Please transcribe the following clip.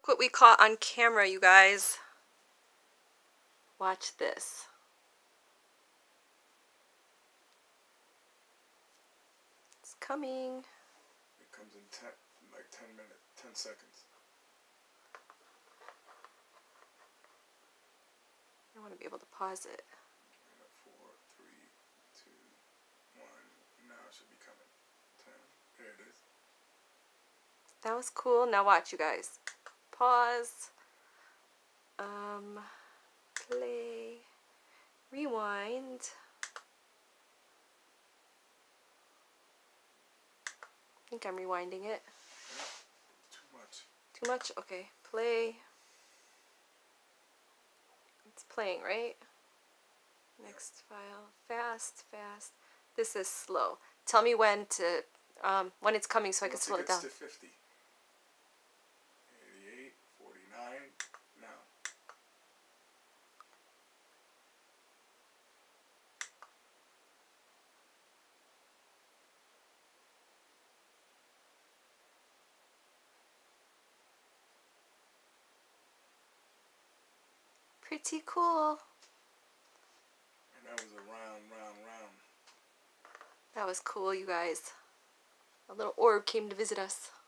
Look what we caught on camera, you guys. Watch this. It's coming. It comes in 10 minutes, 10 seconds. I want to be able to pause it. 4, 3, 2, 1. Now it should be coming. 10. There it is. That was cool. Now watch, you guys. Pause. Play. Rewind. I think I'm rewinding it. Too much. Too much? Okay. Play. It's playing, right? Next file. Fast, fast. This is slow. Tell me when to when it's coming so I can slow it down. Once it gets to 50. 88, 49. Now. Pretty cool. And that was a round. That was cool, you guys. A little orb came to visit us.